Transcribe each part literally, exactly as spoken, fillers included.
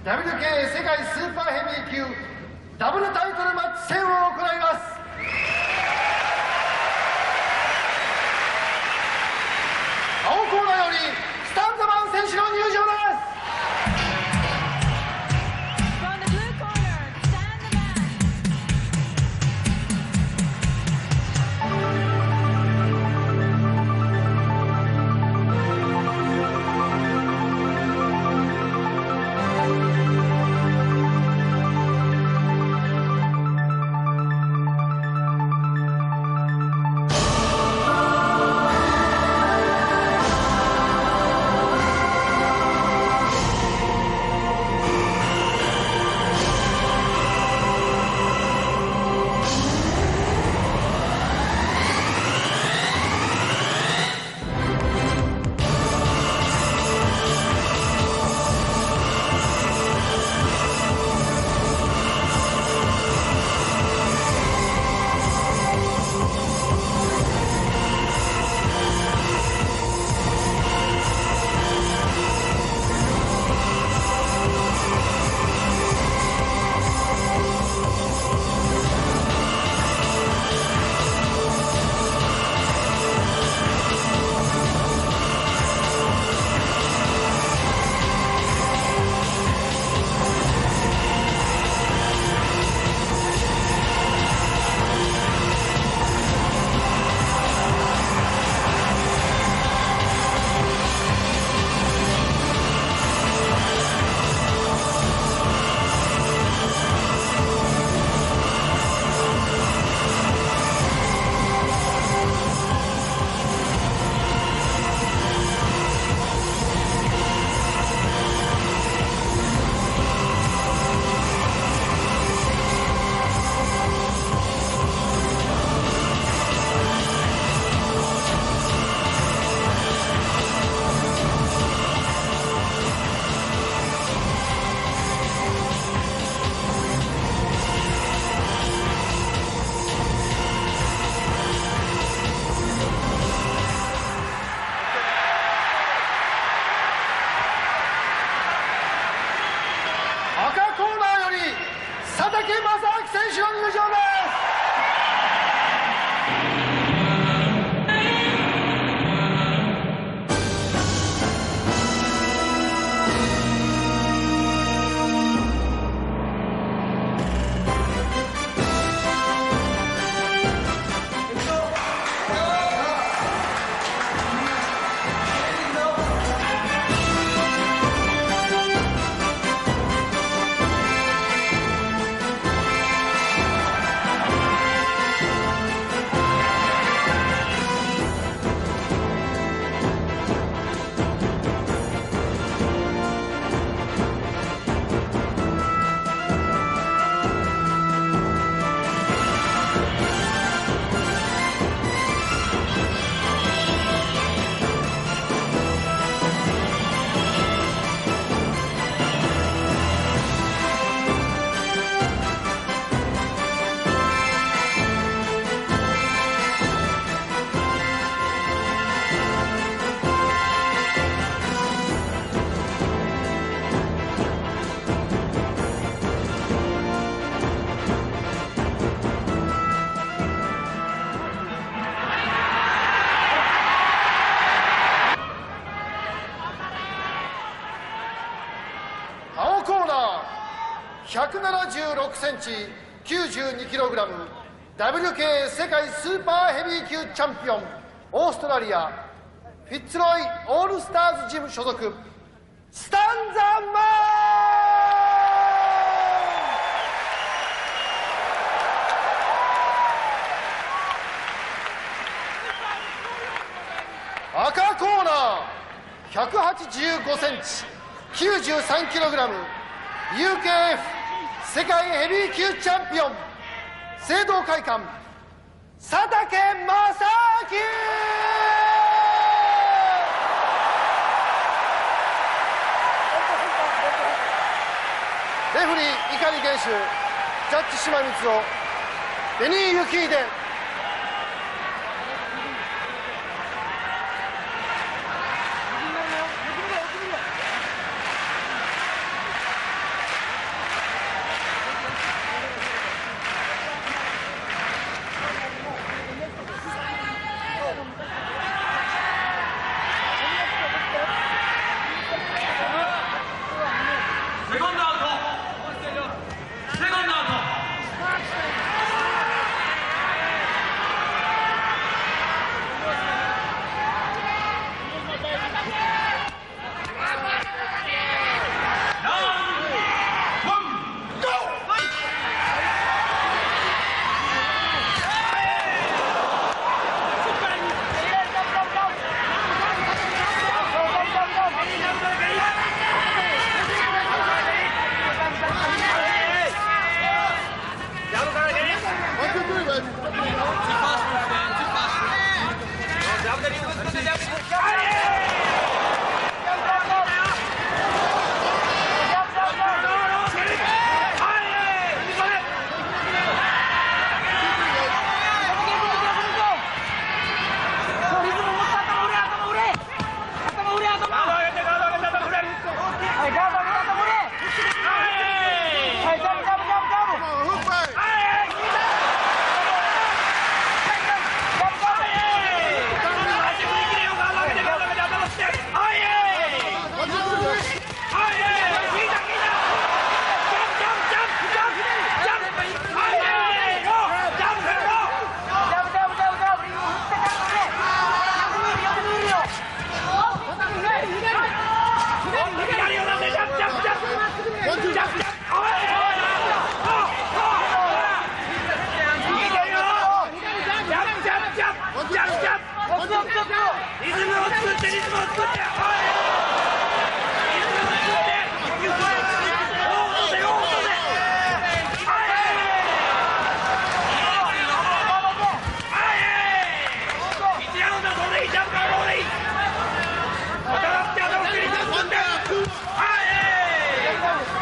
ダブリューケー 世界スーパーヘビー級ダブルタイトルマッチ戦を行います。青コーナーよりスタンザマン選手の入場です。佐竹正明選手の入場です。青コーナーひゃくななじゅうろくセンチ きゅうじゅうにキログラム ダブリューケー 世界スーパーヘビー級チャンピオンオーストラリアフィッツロイオールスターズジム所属スタンザマン。赤コーナーひゃくはちじゅうごセンチきゅうじゅうさんキログラム ユーケーエフ 世界ヘビー級チャンピオン聖堂会館佐竹正明。レフリー碇元秀、ジャッジ島光夫、ベニー・ユキーデ。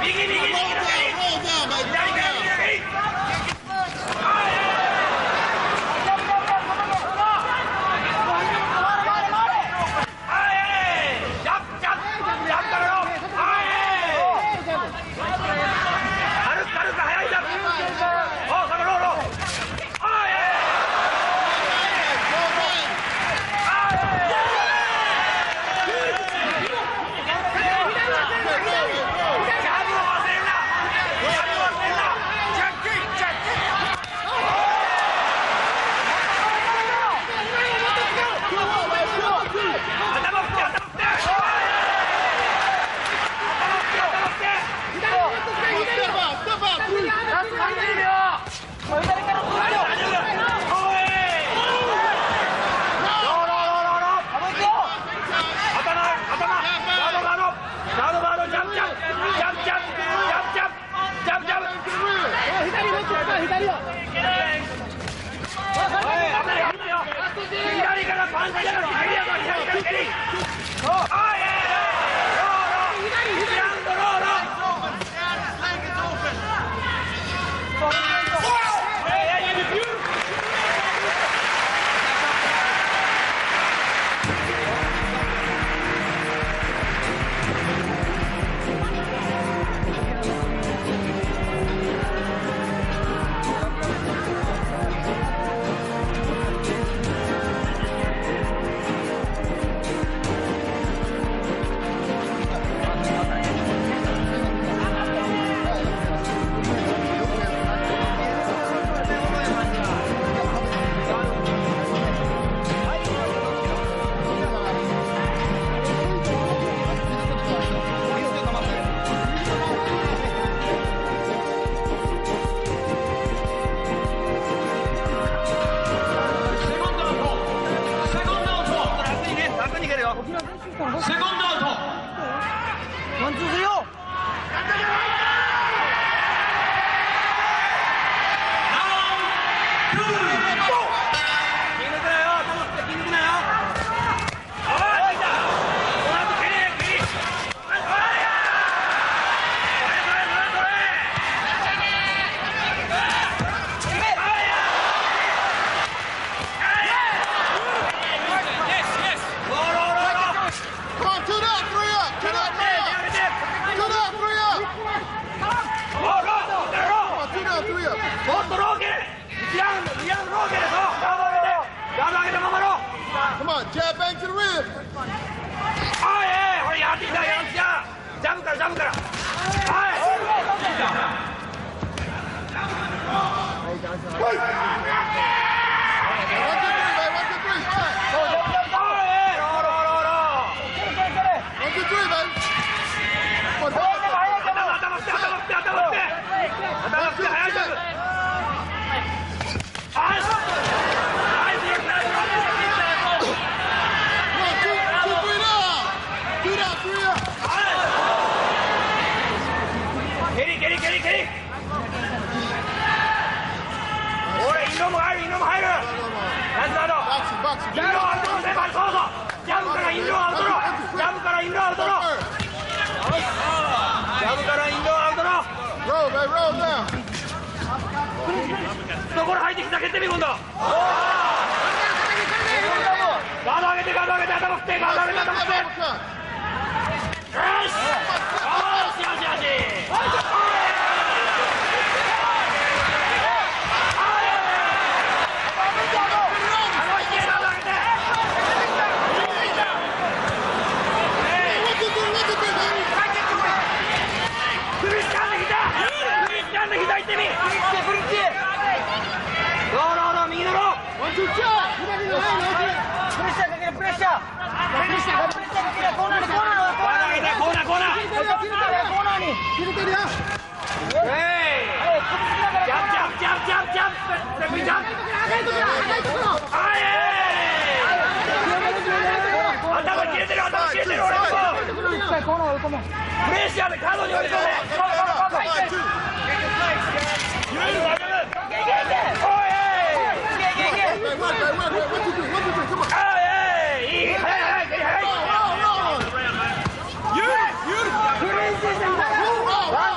Wow!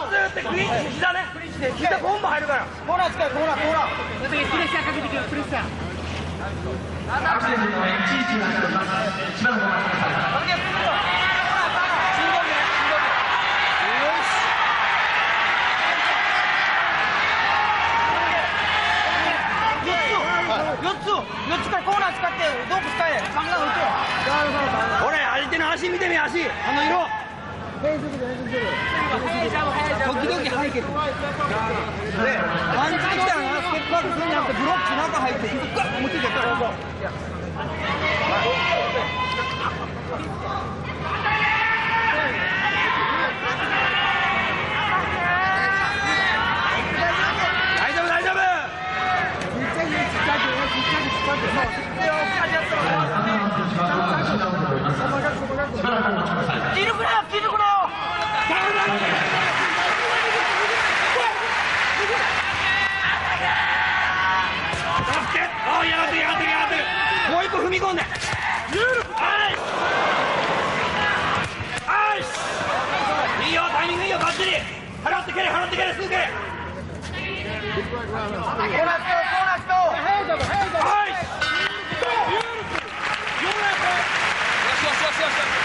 次膝ね。膝ボンボン入るから。コーナー使え、コーナー、コーナー。 プレッシャーかけてくる、プレッシャー。 アクシデントのいちいちがしております。しばらくお待ちください。 よっつ、よっつからコーナー使ってドープ使え。ガンガン打てよ。俺相手の足見てみ、足。あの色。時々入ってる。で、パンチ来たらな、ステップバックするんじゃなくてブロック中入ってガッと持っていけたら。大丈夫大丈夫。切るくなよ、切るくなよ。おい、やがってやがってやがって。もう一個踏み込んで。いいよ、タイミングいいよ、バッチリ。払ってけれ、払ってけれ、すぐけれ。コーナー人、コーナー人。はい。よしよしよしよし。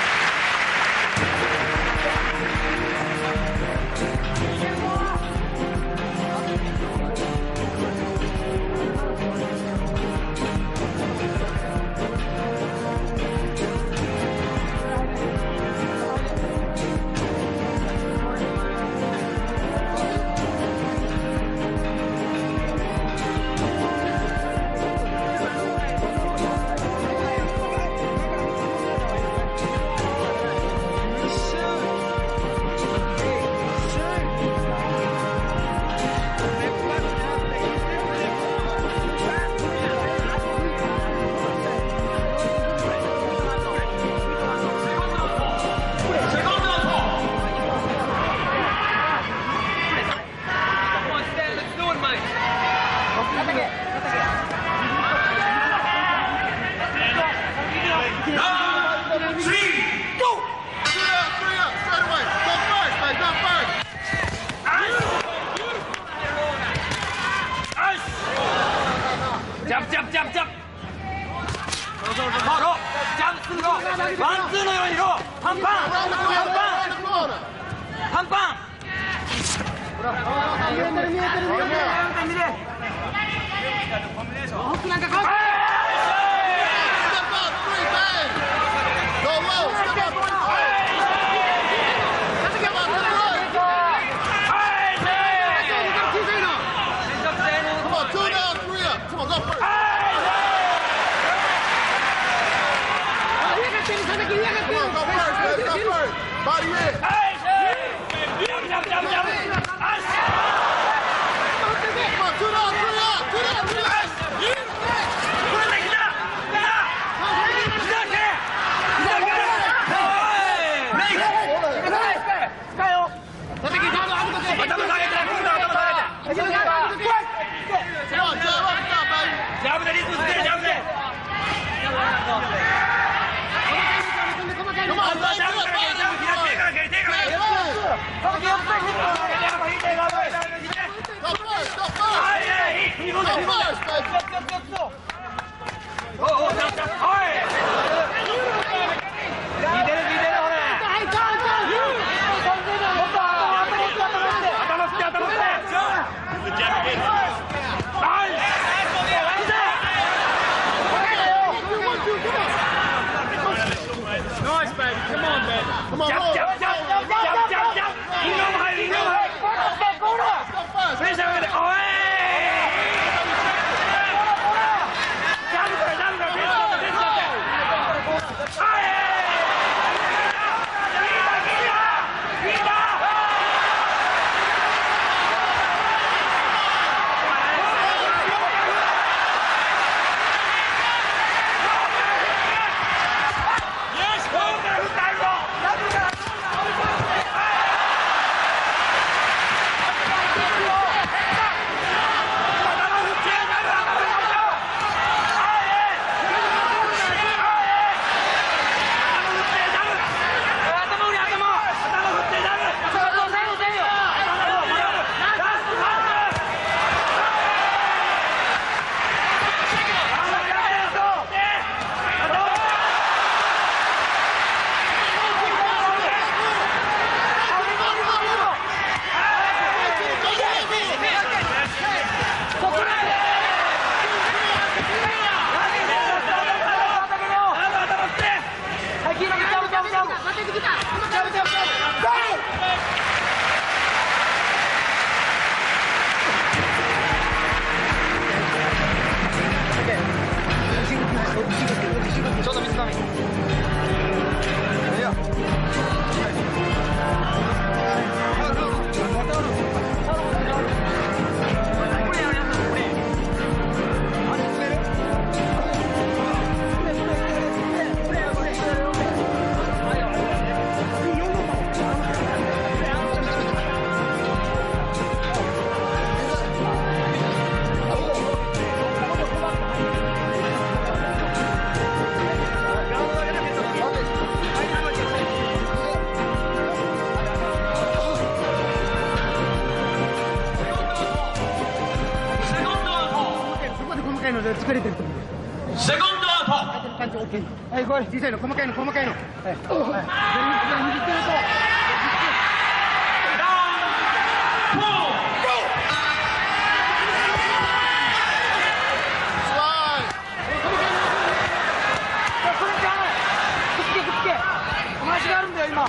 ジャンプジャンプジャンプジャンプ。そうそうそう。ロー。ジャンプするロー。ワンツーのようにロー。パンパン。パンパン。パンパン。見えてる見えてる見えてる見えてる。奥なんかこう。 Body in. Hey! Jump, jump, jump, jump. Come on, two down, three up, two down, three up. かいので作れてると思う。 セコンドアウト。 パンチ OK。はい、これ小さいの、細かいの、細かいの。はい。はい。握ってると。今。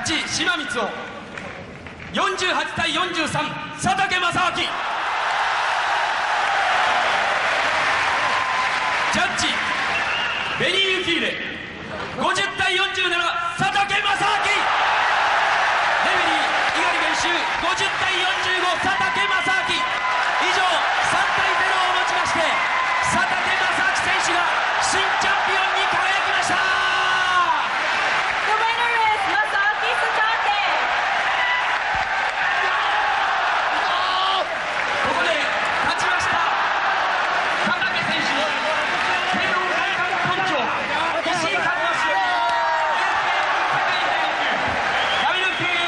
ッジ島光雄よんじゅうはちたいよんじゅうさん佐竹正明。ジャッジベニー・ユキーレごじゅうたいよんじゅうなな佐竹正明。レベリー猪狩元秀ごじゅうたいよんじゅうご佐竹正明。以上さんたいゼロをもちまして佐竹正明選手が新チャンピオンに輝きました。 The winner is Masaaki Satake. ここで勝ちました佐竹選手、慶応大学本長石井和義、ダブリューケー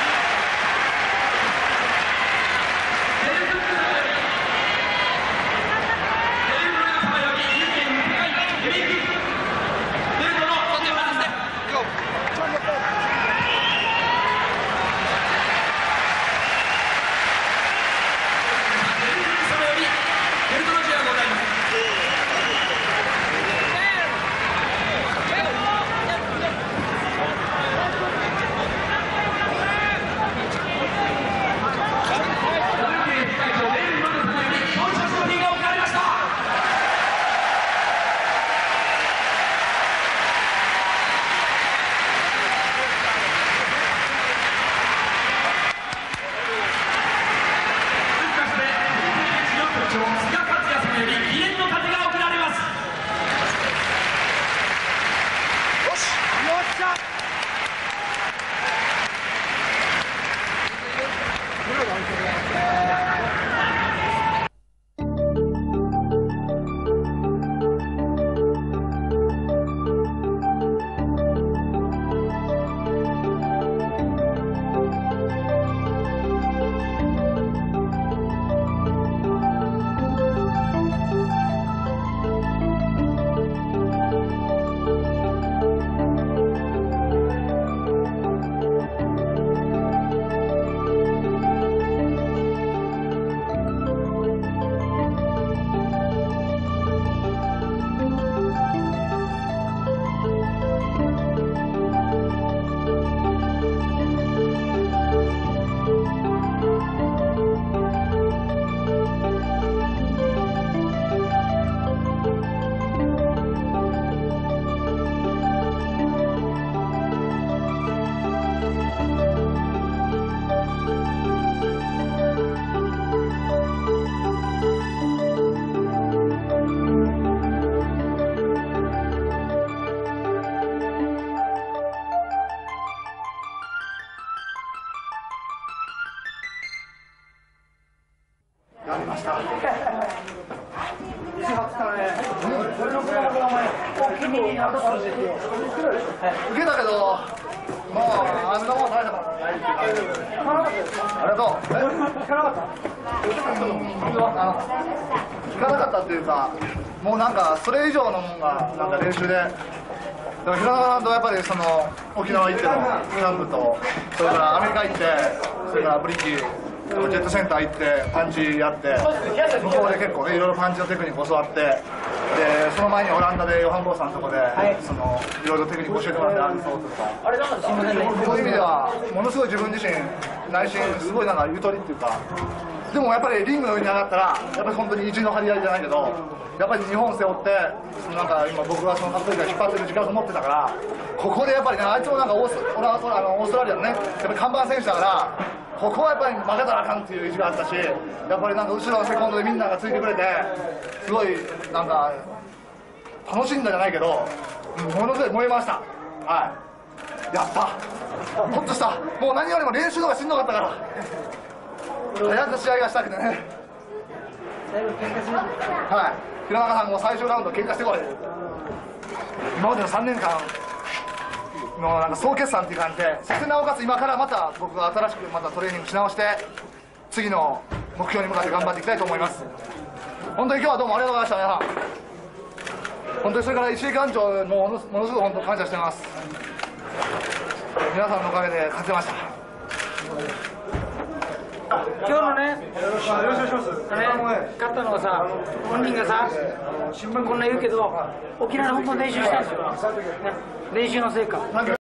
やりました。受けたけど、もうあんなもん大したことないっていう感じ。ありがとう。え？聞かなかった？あの聞かなかったっていうか、もうなんかそれ以上のもんがなんか練習で。でも平野さんとやっぱりその沖縄行ってのキャンプと、それからアメリカ行って、それからブリッジ。ジェットセンター行ってパンチやって向こうで結構ねいろいろパンチのテクニック教わってでその前にオランダでヨハン・ボーさんのとこで、はい、そのいろいろテクニック教えてもらってアールソートとかそういう意味ではものすごい自分自身内心すごいなんかゆとりっていうかでもやっぱりリングの上に上がったらやっぱり本当に意地の張り合いじゃないけどやっぱり日本背負ってそのなんか今僕がその格闘技を引っ張ってる時間を持ってたからここでやっぱりねあいつもなんかオースオラあのオーストラリアのねやっぱり看板選手だからここはやっぱり負けたらあかんっていう意地があったしやっぱりなんか後ろのセコンドでみんながついてくれてすごいなんか楽しんだじゃないけどものすごい燃えましたはいやったほっとしたもう何よりも練習の方がしんどかったから早く試合がしたくてねはい平中さんも最終ラウンド喧嘩してこい今までのさんねんかんのなんか総決算っていう感じでそしてなおかつ今からまた僕が新しくまたトレーニングし直して次の目標に向かって頑張っていきたいと思います本当に今日はどうもありがとうございました皆さん本当にそれから石井館長もものものすごく本当感謝してます皆さんのおかげで勝てました今日のね、よろしくお願いします。勝ったのはさ、本人がさ、こんな言うけど、沖縄で本当に練習したんですよ、ね、練習の成果。